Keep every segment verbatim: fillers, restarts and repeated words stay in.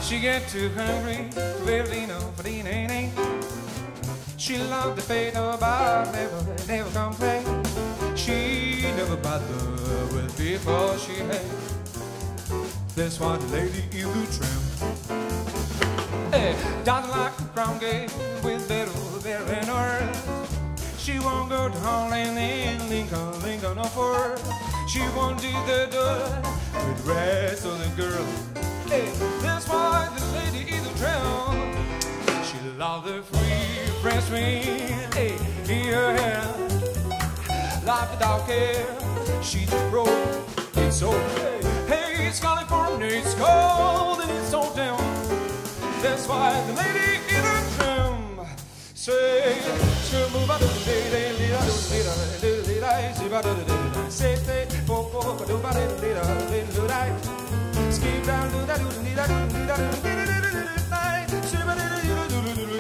she get too hungry, well, you know, but it ain't, ain't. She loved the fate of bar, never, never complain. She never bothered with people she had. That's why the lady is the tramp. Hey, doesn't like the crown game with little there in her. She won't go to Holland and Lincoln, Lincoln or Ford. She won't do the dirt with the rest of the girls. Hey, that's why the lady is a tramp. She loves the free fresh wind, hey, in her hair. Like the dog hair, she's broke, it's so hey, hey, it's California, it's cold and it's so down. That's why the lady is a tramp. Say, she'll move out of the day, day, little, little, little, little, she'll out of the day, say, say, po, po, po, do, ba, little, little, little, little, skip down, do, da, do, do, da, do, do, da, do, do, do, do, do, do, she, ba, do, do, do, do, do, do, do,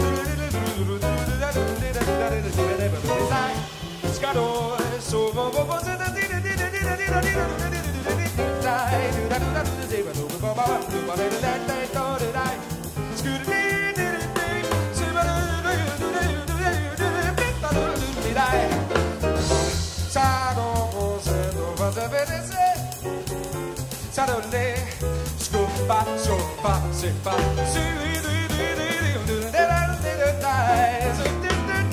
do, Scado, so, bo, bo, bo, so, da, di, da, di, da, di, da, di, da, di, da, di, da, di, da, do, da, do, da, do, da, do, ba, ba, ba, do, ba, da, da, da, da, da, da, scoo, da, di, di, di, di, so, ba, do, do, do, do, do, do, do, do, da, do, do, di, da, sa, do, bo, se, do, ba, se, be, de, se, sa, do, de, scoo, ba, so, ba, se, ba, si, di, di, di, di, di, da, da, da, da, da, so, di,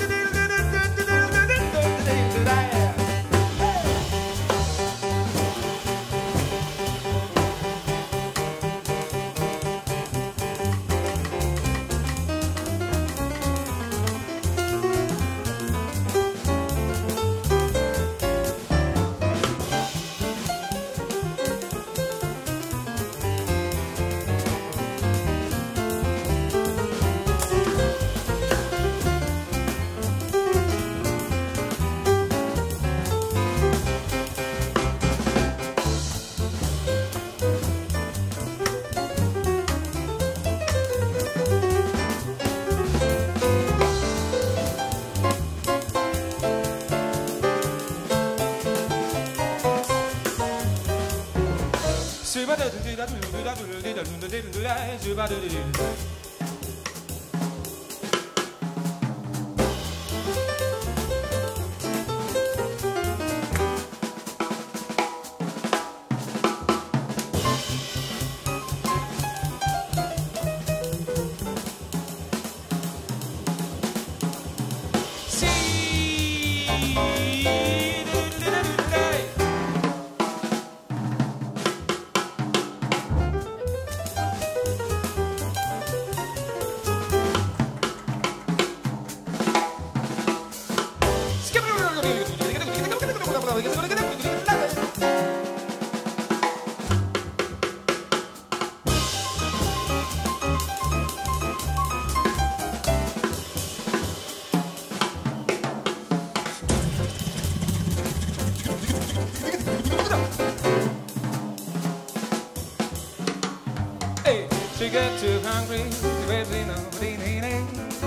She got too hungry, badly nobody needing.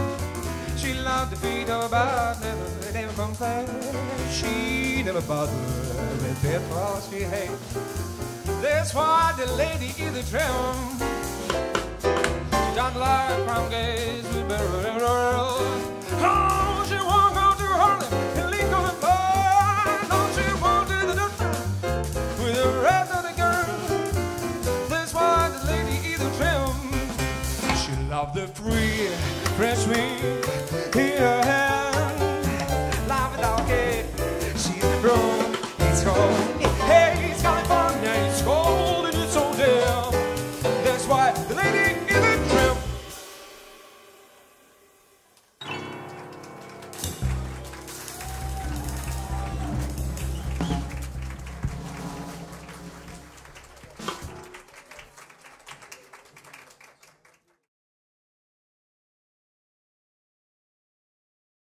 She loved the feet of a bar, never, never complained. She never bothered with people she hated. That's why the lady is a tramp. She don't like prom gays with barrel. Oh, she won't go to Harlem and Lincoln and Park. No, she won't do the dirt with the rest of the girls. That's why the lady is a tramp. She loved the free, fresh wind in her hair.